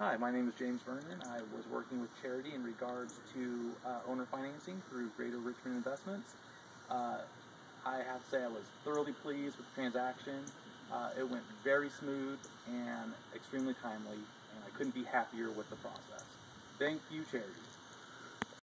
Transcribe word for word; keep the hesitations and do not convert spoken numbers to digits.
Hi, my name is James Vernon. I was working with Charity in regards to uh, owner financing through Greater Richmond Investments. Uh, I have to say I was thoroughly pleased with the transaction. Uh, it went very smooth and extremely timely, and I couldn't be happier with the process. Thank you, Charity.